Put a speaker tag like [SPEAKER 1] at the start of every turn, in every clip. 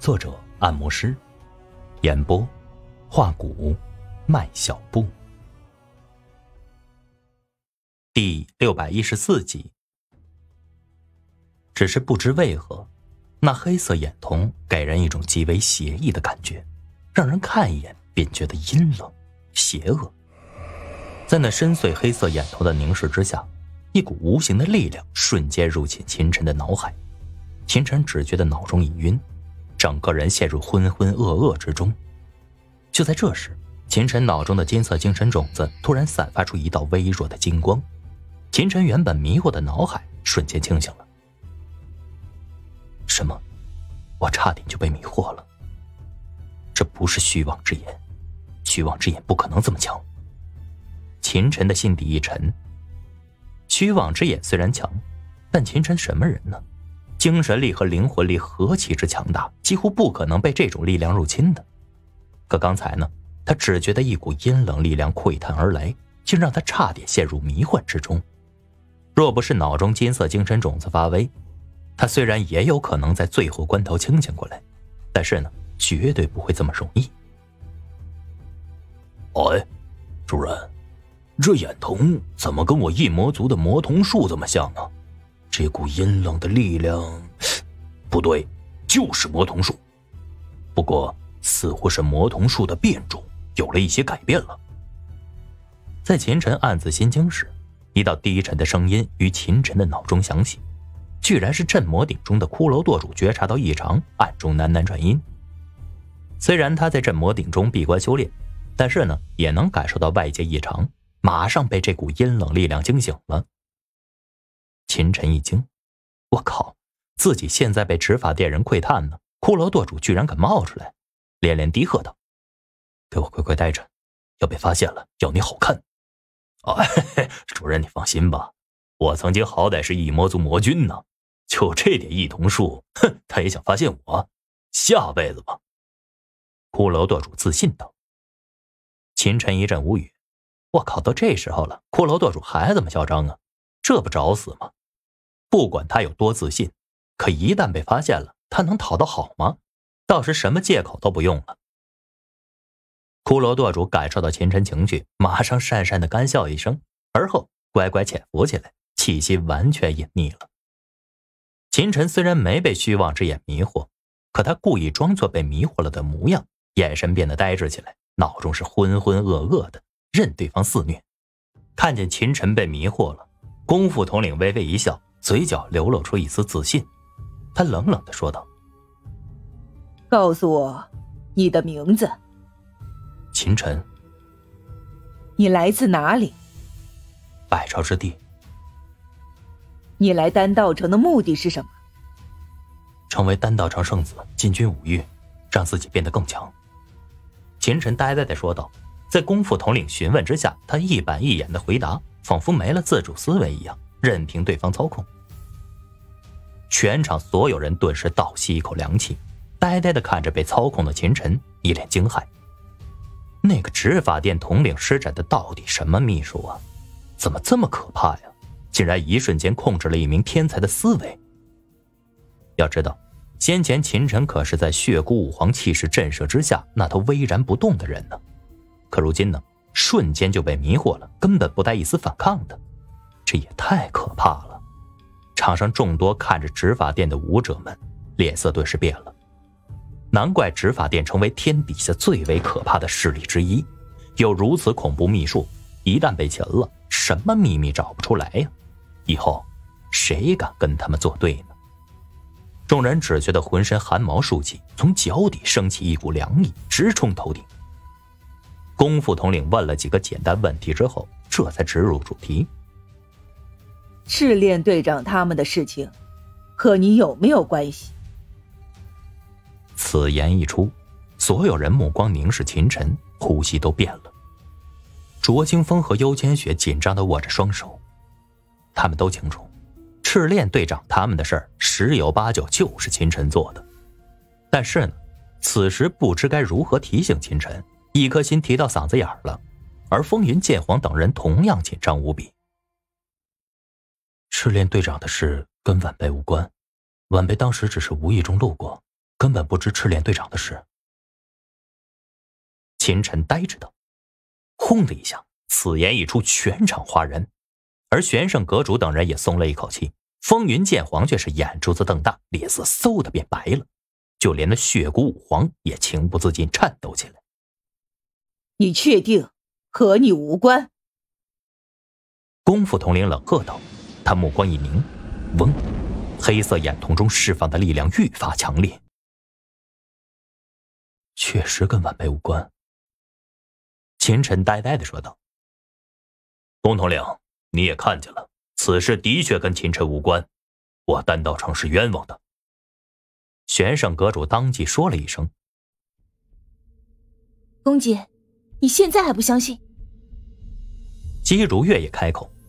[SPEAKER 1] 作者按摩师，演播画骨麦小布。第614集。只是不知为何，那黑色眼瞳给人一种极为邪异的感觉，让人看一眼便觉得阴冷邪恶。在那深邃黑色眼瞳的凝视之下，一股无形的力量瞬间入侵秦晨的脑海。秦晨只觉得脑中一晕，整个人陷入浑浑噩噩之中。就在这时，秦晨脑中的金色精神种子突然散发出一道微弱的金光，秦晨原本迷惑的脑海瞬间清醒了。什么？我差点就被迷惑了。这不是虚妄之眼，虚妄之眼不可能这么强。秦晨的心底一沉，虚妄之眼虽然强，但秦晨什么人呢？精神力和灵魂力何其之强大，几乎不可能被这种力量入侵的。可刚才呢，他只觉得一股阴冷力量窥探而来，竟让他差点陷入迷幻之中。若不是脑中金色精神种子发威，他虽然也有可能在最后关头清醒过来，但是呢，绝对不会这么容易。
[SPEAKER 2] 哎，主人，这眼瞳怎么跟我异魔族的魔瞳术这么像呢？这股阴冷的力量，不对，就是魔瞳术。不过似乎是魔瞳术的变种有了一些改变了。
[SPEAKER 1] 在秦晨暗自心惊时，一道低沉的声音于秦晨的脑中响起，居然是镇魔鼎中的骷髅舵主觉察到异常，暗中喃喃传音。虽然他在镇魔鼎中闭关修炼，但是呢，也能感受到外界异常，马上被这股阴冷力量惊醒了。秦晨一惊，我靠，自己现在被执法殿人窥探呢，骷髅舵主居然敢冒出来，连连低喝道：“给我乖乖待着，要被发现了，要你好看！”
[SPEAKER 2] 主人你放心吧，我曾经好歹是异魔族魔君呢，就这点异瞳术，他也想发现我，下辈子吧。
[SPEAKER 1] 骷髅舵主自信道。秦晨一阵无语，我靠，都这时候了，骷髅舵主还这么嚣张啊？这不找死吗？不管他有多自信，可一旦被发现了，他能讨得好吗？到时什么借口都不用了。骷髅舵主感受到秦晨情绪，马上讪讪地干笑一声，而后乖乖潜伏起来，气息完全隐匿了。秦晨虽然没被虚妄之眼迷惑，可他故意装作被迷惑了的模样，眼神变得呆滞起来，脑中是浑浑噩噩的，任对方肆虐。看见秦晨被迷惑了，功夫统领微微一笑，嘴角流露出一丝自信。他冷冷地说道：“
[SPEAKER 3] 告诉我你的名字。”
[SPEAKER 1] 秦晨。
[SPEAKER 3] 你来自哪里？
[SPEAKER 1] 百朝之地。
[SPEAKER 3] 你来丹道城的目的是什么？
[SPEAKER 1] 成为丹道城圣子，进军5域，让自己变得更强。秦晨呆呆地说道。在功夫统领询问之下，他一板一眼的回答，仿佛没了自主思维一样，任凭对方操控。全场所有人顿时倒吸一口凉气，呆呆地看着被操控的秦晨，一脸惊骇。那个执法殿统领施展的到底什么秘术啊？怎么这么可怕呀？竟然一瞬间控制了一名天才的思维。要知道，先前秦晨可是在血骨武皇气势震慑之下那头巍然不动的人呢。可如今呢，瞬间就被迷惑了，根本不带一丝反抗的，这也太可怕了。场上众多看着执法殿的武者们脸色顿时变了。难怪执法殿成为天底下最为可怕的势力之一，有如此恐怖秘术，一旦被擒了，什么秘密找不出来呀？以后谁敢跟他们作对呢？众人只觉得浑身汗毛竖起，从脚底升起一股凉意，直冲头顶。功夫统领问了几个简单问题之后，这才直入主题。
[SPEAKER 3] 赤练队长他们的事情和你有没有关系？
[SPEAKER 1] 此言一出，所有人目光凝视秦晨，呼吸都变了。卓清风和幽千雪紧张地握着双手，他们都清楚赤练队长他们的事儿十有八九就是秦晨做的，但是呢，此时不知该如何提醒秦晨，一颗心提到嗓子眼了，而风云剑皇等人同样紧张无比。赤练队长的事跟晚辈无关，晚辈当时只是无意中路过，
[SPEAKER 2] 根本不知赤练队长的事。
[SPEAKER 1] 秦晨呆着道。轰的一下，此言一出，全场哗然，而玄圣阁主等人也松了一口气。风云剑皇却是眼珠子瞪大，脸色嗖的变白了，就连那血骨武皇也情不自禁颤抖起来。
[SPEAKER 3] 你确定和你无关？
[SPEAKER 1] 功夫统领冷喝道，他目光一凝，嗡，黑色眼瞳中释放的力量愈发强烈。
[SPEAKER 2] 确实跟晚辈无关。
[SPEAKER 1] 秦晨呆呆地说道。
[SPEAKER 2] 龚统领，你也看见了，此事的确跟秦晨无关，我丹道场是冤枉的。
[SPEAKER 1] 玄圣阁主当即说了一声。
[SPEAKER 4] 公姐，你现在还不相信？
[SPEAKER 1] 姬如月也开口。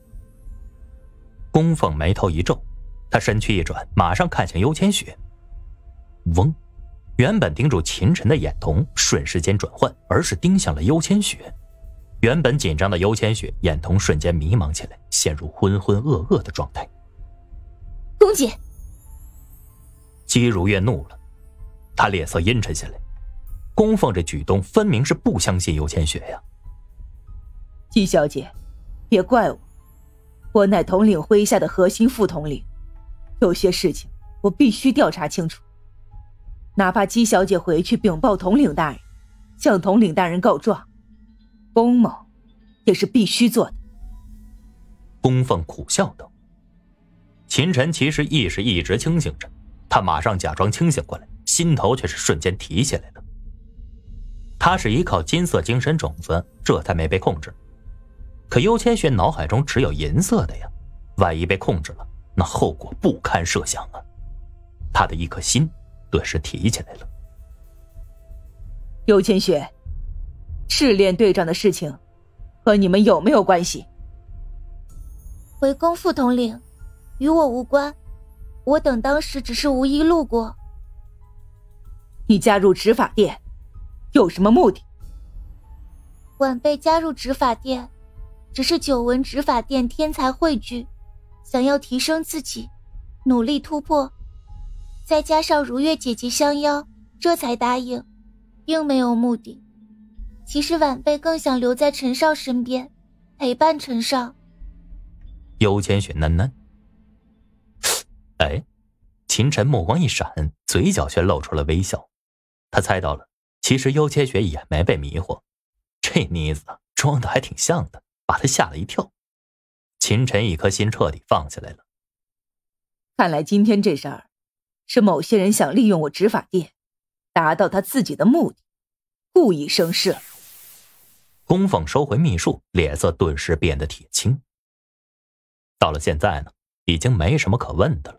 [SPEAKER 1] 宫凤眉头一皱，他身躯一转，马上看向幽千雪。嗡，原本盯住秦晨的眼瞳瞬时间转换，而是盯向了幽千雪。原本紧张的幽千雪眼瞳瞬间迷茫起来，陷入浑浑噩噩的状态。
[SPEAKER 4] 公姐！
[SPEAKER 1] 姬如月怒了，他脸色阴沉下来。宫凤这举动分明是不相信幽千雪呀。
[SPEAKER 3] 姬小姐，别怪我，我乃统领麾下的核心副统领，有些事情我必须调查清楚。哪怕姬小姐回去禀报统领大人，向统领大人告状，宫某也是必须做的。
[SPEAKER 1] 宫凤苦笑道。秦晨其实意识一直清醒着，他马上假装清醒过来，心头却是瞬间提起来了。他是依靠金色精神种子，这才没被控制。可幽千雪脑海中只有银色的呀，万一被控制了，那后果不堪设想啊！他的一颗心顿时提起来了。
[SPEAKER 3] 幽千雪，赤练队长的事情和你们有没有关系？
[SPEAKER 4] 回宫副统领，与我无关，我等当时只是无意路过。
[SPEAKER 3] 你加入执法殿有什么目的？
[SPEAKER 4] 晚辈加入执法殿，只是久闻执法殿天才汇聚，想要提升自己，努力突破，再加上如月姐姐相邀，这才答应，并没有目的。其实晚辈更想留在陈少身边，陪伴陈少。
[SPEAKER 1] 幽千雪喃喃。哎，秦晨目光一闪，嘴角却露出了微笑。他猜到了，其实幽千雪也没被迷惑，这妮子装的还挺像的，把他吓了一跳。秦晨一颗心彻底放下来了。
[SPEAKER 3] 看来今天这事儿，是某些人想利用我执法殿，达到他自己的目的，故意生事。
[SPEAKER 1] 宫凤收回秘术，脸色顿时变得铁青。到了现在呢，已经没什么可问的了。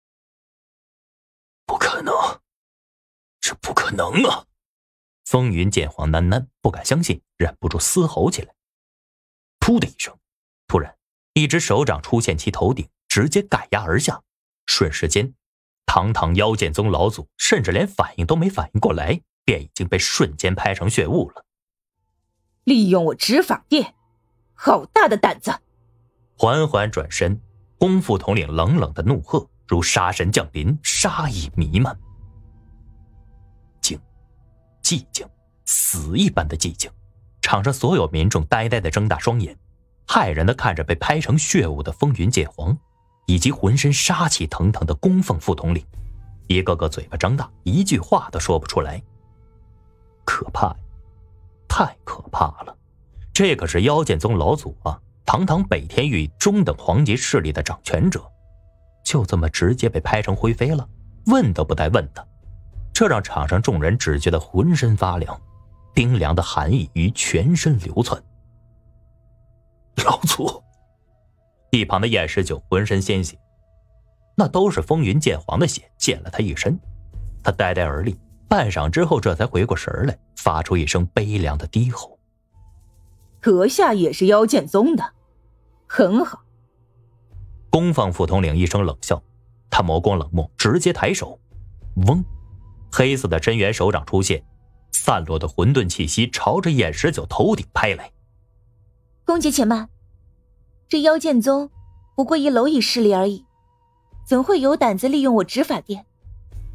[SPEAKER 2] 不可能，这不可能啊！
[SPEAKER 1] 风云剑皇喃喃，不敢相信，忍不住嘶吼起来。噗的一声，突然一只手掌出现其头顶，直接赶压而下，瞬时间堂堂妖剑宗老祖甚至连反应都没反应过来，便已经被瞬间拍成血雾了。
[SPEAKER 3] 利用我执法殿，好大的胆子！
[SPEAKER 1] 缓缓转身，功夫统领冷冷的怒喝如杀神降临，杀意弥漫。静，寂静，死一般的寂静。场上所有民众呆呆地睁大双眼，骇然地看着被拍成血雾的风云剑皇，以及浑身杀气腾腾的宫凤副统领，一个个嘴巴张大，一句话都说不出来。可怕呀，太可怕了！这可是妖剑宗老祖啊，堂堂北天域中等皇级势力的掌权者，就这么直接被拍成灰飞了，问都不带问的。这让场上众人只觉得浑身发凉，冰凉的寒意于全身流窜。
[SPEAKER 2] 老祖！
[SPEAKER 1] 一旁的燕十九浑身鲜血，那都是风云剑皇的血溅了他一身。他呆呆而立，半晌之后这才回过神来，发出一声悲凉的低吼。
[SPEAKER 3] 阁下也是妖剑宗的，很好。
[SPEAKER 1] 宫凤副统领一声冷笑，他眸光冷漠，直接抬手，嗡，黑色的真元手掌出现，散落的混沌气息朝着燕十九头顶拍来。
[SPEAKER 4] 公姐且慢，这妖剑宗不过一蝼蚁势力而已，怎会有胆子利用我执法殿？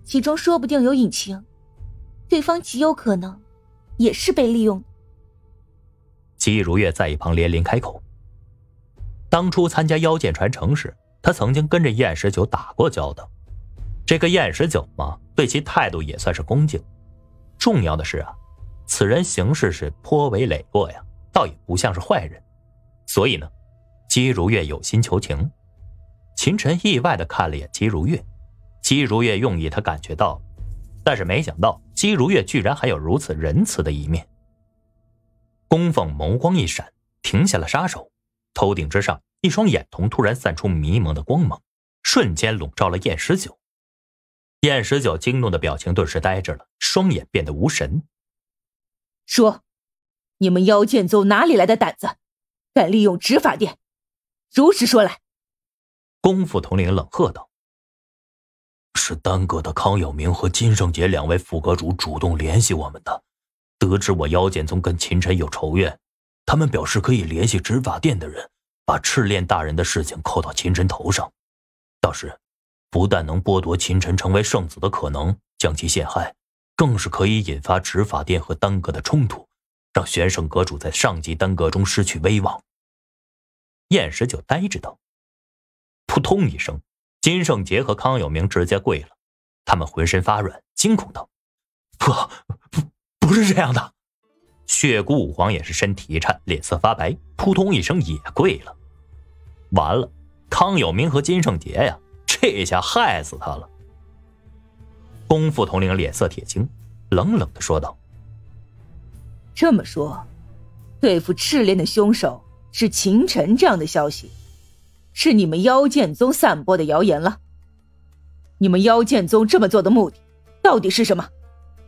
[SPEAKER 4] 其中说不定有隐情，对方极有可能也是被利用的。
[SPEAKER 1] 姬如月在一旁连连开口。当初参加妖剑传承时，他曾经跟着燕十九打过交道。这个燕十九嘛，对其态度也算是恭敬。重要的是啊，此人行事是颇为磊落呀，倒也不像是坏人。所以呢，姬如月有心求情。秦晨意外地看了眼姬如月，姬如月用意他感觉到了，但是没想到姬如月居然还有如此仁慈的一面。宫凤眸光一闪，停下了杀手，头顶之上一双眼瞳突然散出迷蒙的光芒，瞬间笼罩了燕十九。燕十九惊怒的表情顿时呆滞了，双眼变得无神。
[SPEAKER 3] 说，你们妖剑宗哪里来的胆子，敢利用执法殿？如实说来。
[SPEAKER 1] 宫副统领冷喝道：
[SPEAKER 2] 是丹阁的康有明和金圣杰两位副阁主主动联系我们的，得知我妖剑宗跟秦晨有仇怨，他们表示可以联系执法殿的人，把赤炼大人的事情扣到秦晨头上，到时不但能剥夺秦晨成为圣子的可能，将其陷害，更是可以引发执法殿和丹阁的冲突，让玄圣阁主在上级丹阁中失去威望。
[SPEAKER 1] 燕十九呆着道。扑通一声，金圣杰和康有明直接跪了，他们浑身发软，惊恐道：
[SPEAKER 2] 不是这样的。
[SPEAKER 1] 血骨武皇也是身体一颤，脸色发白，扑通一声也跪了。完了，康有明和金圣杰呀，这下害死他了。宫副统领脸色铁青，冷冷地说道：
[SPEAKER 3] 这么说，对付赤炼的凶手是秦晨，这样的消息是你们妖剑宗散播的谣言了。你们妖剑宗这么做的目的到底是什么？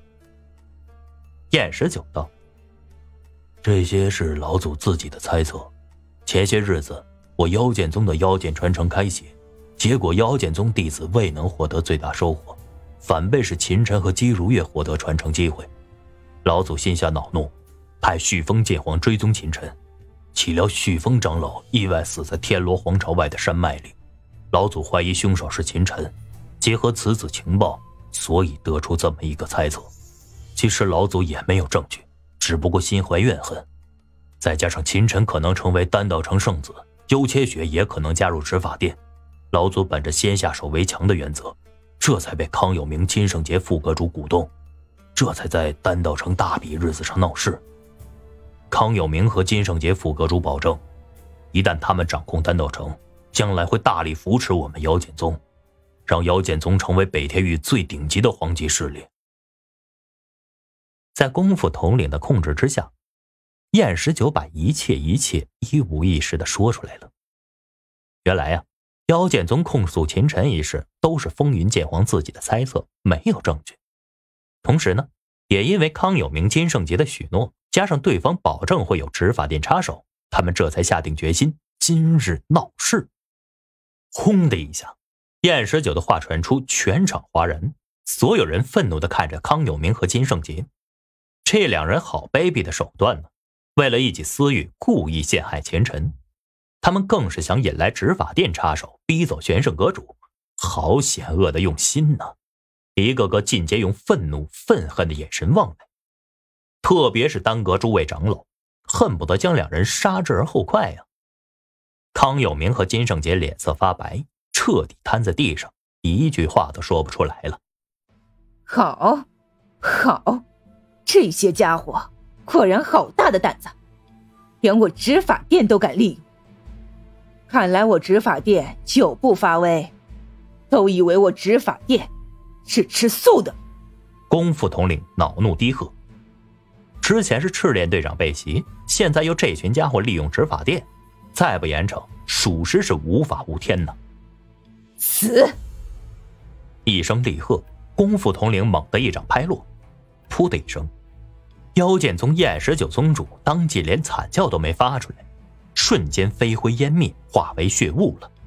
[SPEAKER 1] 燕十九道：
[SPEAKER 2] 这些是老祖自己的猜测。前些日子我妖剑宗的妖剑传承开启，结果妖剑宗弟子未能获得最大收获，反被是秦晨和姬如月获得传承机会。老祖心下恼怒，派旭峰剑皇追踪秦晨，岂料旭峰长老意外死在天罗皇朝外的山脉里。老祖怀疑凶手是秦晨，结合此子情报，所以得出这么一个猜测。其实老祖也没有证据，只不过心怀怨恨，再加上秦晨可能成为丹道城圣子，幽切雪也可能加入执法殿，老祖本着先下手为强的原则，这才被康有明、金圣杰副阁主鼓动，这才在丹道城大比日子上闹事。康有明和金圣杰副阁主保证，一旦他们掌控丹道城，将来会大力扶持我们妖剑宗，让妖剑宗成为北天域最顶级的皇级势力。
[SPEAKER 1] 在宫副统领的控制之下，燕十九把一切一五一十地说出来了。原来啊，妖剑宗控诉秦晨一事都是风云剑皇自己的猜测，没有证据。同时呢，也因为康有明、金圣杰的许诺，加上对方保证会有执法殿插手，他们这才下定决心今日闹事。轰的一下，燕十九的话传出，全场哗然，所有人愤怒地看着康有明和金圣杰。这两人好卑鄙的手段呢！为了一己私欲，故意陷害前尘。他们更是想引来执法殿插手，逼走玄圣阁主，好险恶的用心呢！一个个尽皆用愤怒、愤恨的眼神望来。特别是丹阁诸位长老，恨不得将两人杀之而后快呀！康有明和金圣杰脸色发白，彻底瘫在地上，一句话都说不出来了。
[SPEAKER 3] 好，这些家伙果然好大的胆子，连我执法殿都敢利用。看来我执法殿久不发威，都以为我执法殿是吃素的。
[SPEAKER 1] 宫副统领恼怒低喝：之前是赤炼队长被袭，现在又这群家伙利用执法殿，再不严惩，属实是无法无天呢！
[SPEAKER 3] 死！
[SPEAKER 1] 一声厉喝，宫副统领猛地一掌拍落，噗的一声，妖剑宗燕十九宗主当即连惨叫都没发出来，瞬间飞灰烟灭，化为血雾了。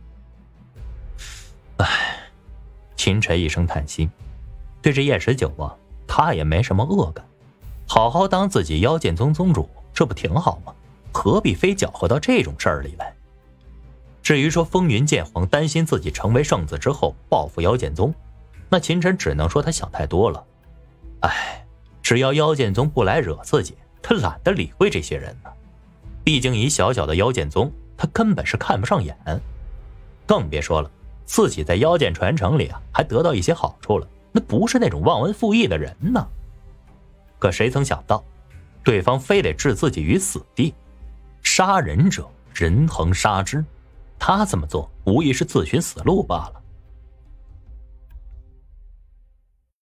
[SPEAKER 1] 秦晨一声叹息，对这燕十九啊，他也没什么恶感，好好当自己妖剑宗宗主，这不挺好吗？何必非搅和到这种事儿里来？至于说风云剑皇担心自己成为圣子之后报复妖剑宗， 那秦晨只能说他想太多了。哎，只要妖剑宗不来惹自己，他懒得理会这些人呢。毕竟以小小的妖剑宗，他根本是看不上眼，更别说了自己在妖剑传承里还得到一些好处了，那不是那种忘恩负义的人呢。可谁曾想到，对方非得置自己于死地。杀人者人恒杀之，他这么做无疑是自寻死路罢了。